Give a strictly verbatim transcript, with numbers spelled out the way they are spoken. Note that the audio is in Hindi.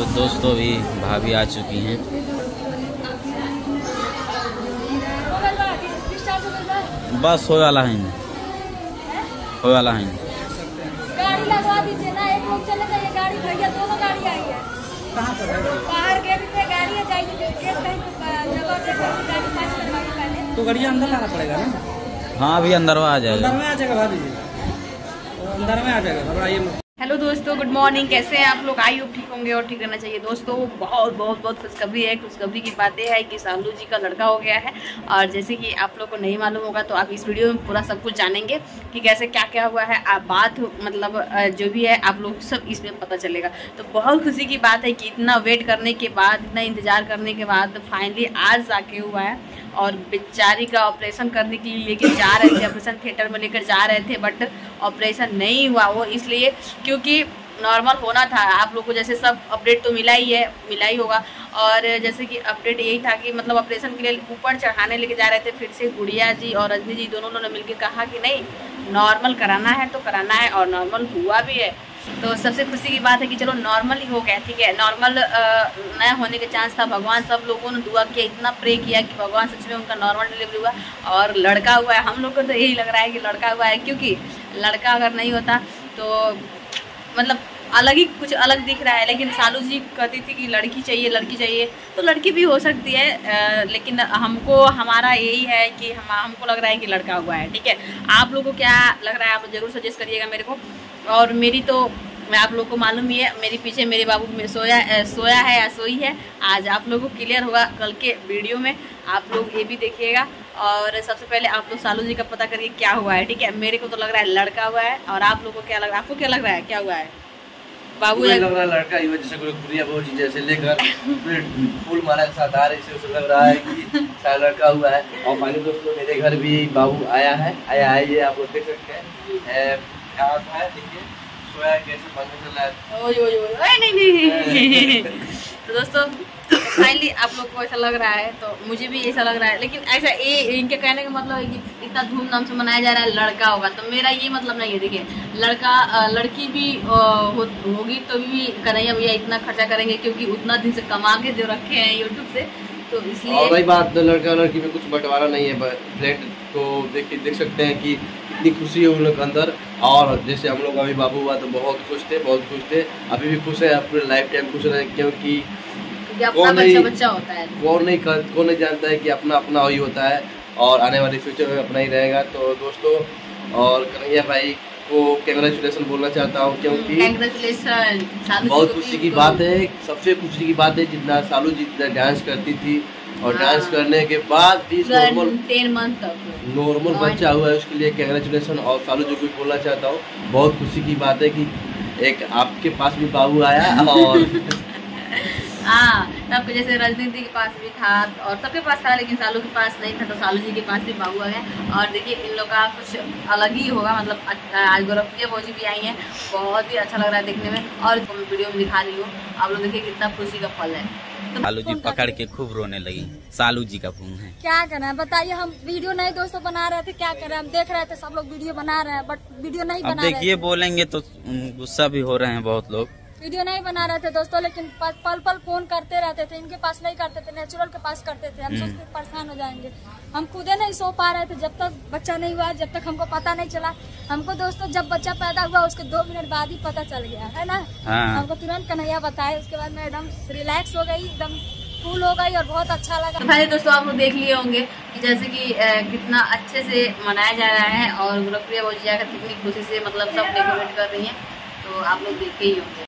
तो दोस्तों भी भाभी आ चुकी हैं। बस हो वाला है, हो वाला है। गाड़ी लगवा दीजिए ना, एक लोग चले जाइए, गाड़ी भैया दोनों गाड़ी आई है। कहाँ पर है? बाहर गेट पे गाड़ी है, जाइए गेट कहीं जगह देखकर गाड़ी पास करवाइए पहले। तो गाड़ी अंदर लाना पड़ेगा ना? हाँ अभी अंदर आ जाएगा, अंदर में आ जाएगा भाभी जी, अंदर में आ जाएगा, घबराइए। हेलो दोस्तों, गुड मॉर्निंग। कैसे हैं आप लोग? आई होप ठीक होंगे और ठीक रहना चाहिए। दोस्तों बहुत बहुत बहुत खुशखबरी है। खुशखबरी की बातें है कि सालू जी का लड़का हो गया है, और जैसे कि आप लोग को नहीं मालूम होगा तो आप इस वीडियो में पूरा सब कुछ जानेंगे कि कैसे क्या क्या हुआ है। आप बात मतलब जो भी है आप लोग सब इसमें पता चलेगा। तो बहुत खुशी की बात है कि इतना वेट करने के बाद, इतना इंतज़ार करने के बाद फाइनली आज जाके हुआ है। और बेचारी का ऑपरेशन करने के लिए लेकर जा रहे थे, ऑपरेशन थिएटर में लेकर जा रहे थे, बट ऑपरेशन नहीं हुआ। वो इसलिए क्योंकि नॉर्मल होना था। आप लोग को जैसे सब अपडेट तो मिला ही है, मिला ही होगा। और जैसे कि अपडेट यही था कि मतलब ऑपरेशन के लिए ऊपर चढ़ाने लेके जा रहे थे। फिर से गुड़िया जी और रजनी जी दोनों ने मिलकर कहा कि नहीं, नॉर्मल कराना है तो कराना है, और नॉर्मल हुआ भी है। तो सबसे खुशी की बात है कि चलो नॉर्मल ही हो गया, ठीक है। नॉर्मल न होने के चांस था। भगवान सब लोगों ने दुआ किया, इतना प्रे किया कि भगवान सच में उनका नॉर्मल डिलीवरी हुआ और लड़का हुआ है। हम लोग को तो यही लग रहा है कि लड़का हुआ है, क्योंकि लड़का अगर नहीं होता तो मतलब अलग ही कुछ अलग दिख रहा है। लेकिन सालू जी कहती थी कि लड़की चाहिए, लड़की चाहिए, तो लड़की भी हो सकती है। आ, लेकिन हमको हमारा यही है कि हम हमको लग रहा है कि लड़का हुआ है, ठीक है। आप लोगों को क्या लग रहा है आप ज़रूर सजेस्ट करिएगा मेरे को। और मेरी तो मैं आप लोगों को मालूम ही है, मेरे पीछे मेरे बाबू में सोया सोया है या सोई है। आज आप लोगों को क्लियर होगा कल के वीडियो में, आप लोग ये भी देखिएगा। और सबसे पहले आप लोग सालू जी का पता करिए क्या हुआ है, ठीक है। मेरे को तो लग रहा है लड़का हुआ है, और आप लोगों को क्या लग रहा है? आपको क्या लग रहा है क्या हुआ है? बाबू लग रहा है लड़का ही हुआ, जैसे कोई गुड़िया बहू जी जैसे लेकर फूल माला के साथ आ रहे से उसे लग रहा है कि शायद लड़का हुआ है। और फाइनली दोस्तों मेरे घर भी बाबू आया है, आया है, ये आप लोग देख सकते हैं। क्या है देखिए, सोया कैसे पंखा चल रहा है। ओए ओए ओए नहीं नहीं तो दोस्तों फाइनली आप लोग को ऐसा लग रहा है, तो मुझे भी ऐसा लग रहा है। लेकिन ऐसा ये इनके कहने का मतलब है कि इतना धूमधाम से मनाया जा रहा है लड़का होगा, तो मेरा ये मतलब नहीं है। देखिए लड़का लड़की भी हो, होगी तो भी कन्हैया भैया इतना खर्चा करेंगे, क्योंकि उतना दिन से कमा के जो रखे हैं यूट्यूब से, तो इसलिए। और भाई बात लड़का लड़की में कुछ बंटवारा नहीं है। फ्लैट को देख के देख सकते हैं कि कितनी खुशी है उन लोग के अंदर। और जैसे हम लोग अभी बाबू हुआ तो बहुत खुश थे, बहुत खुश थे, अभी भी खुश है, पूरे लाइफ टाइम खुश रहे। क्योंकि कौन नहीं बच्चा होता है, कौन नहीं कौन नहीं जानता है कि अपना अपना वही होता है, और आने वाले फ्यूचर में अपना ही रहेगा। तो दोस्तों और कन्हैया भाई को कांग्रेचुलेशन बोलना चाहता हूँ, क्योंकि बहुत खुशी की बात है। सबसे खुशी की बात है जितना सालू जी डांस करती थी, और डांस करने के बाद भी नॉर्मल टेन मंथ तक नॉर्मल बच्चा हुआ है, उसके लिए कांग्रेचुलेशन। और सालू जी को बोलना चाहता हूँ, बहुत खुशी की बात है कि एक आपके पास भी बाबू आया। और हाँ, सबके जैसे राजनीति के पास भी था और सबके पास था, लेकिन सालू के पास नहीं था, तो सालू जी के पास भी बाबू आ गया। और देखिए इन लोग का कुछ अलग ही होगा, मतलब आज गोरखप्रिया भौजी भी आई हैं, बहुत ही अच्छा लग रहा है देखने में। और मैं वीडियो में दिखा रही हूँ, आप लोग देखिए कितना खुशी का फल है। तो सालू जी पकड़ के खूब रोने लगी। सालू जी का फोन है, क्या करना है बताइए। हम वीडियो नहीं दोस्तों बना रहे थे, क्या करें, हम देख रहे थे सब लोग वीडियो बना रहे हैं, बट वीडियो नहीं बना रहे। देखिए बोलेंगे तो गुस्सा भी हो रहे हैं बहुत लोग, वीडियो नहीं बना रहे थे दोस्तों, लेकिन पल पल फोन करते रहते थे। इनके पास नहीं करते थे, नेचुरल के पास करते थे। हम सोचते परेशान हो जाएंगे, हम खुदे नहीं सो पा रहे थे जब तक बच्चा नहीं हुआ, जब तक हमको पता नहीं चला। हमको दोस्तों जब बच्चा पैदा हुआ उसके दो मिनट बाद ही पता चल गया है ना। हाँ। हमको तुरंत कन्हैया बताया, उसके बाद मैं एकदम रिलैक्स हो गई, एकदम कूल हो गई और बहुत अच्छा लगा। तो भाई दोस्तों आप लोग देख लिए होंगे कि जैसे कि कितना अच्छे से मनाया जा रहा है, और गोरखप्रिया भौजी जाकर कितनी खुशी से मतलब सब डेकोरेट कर रही हैं, तो आप लोग देखे ही होंगे।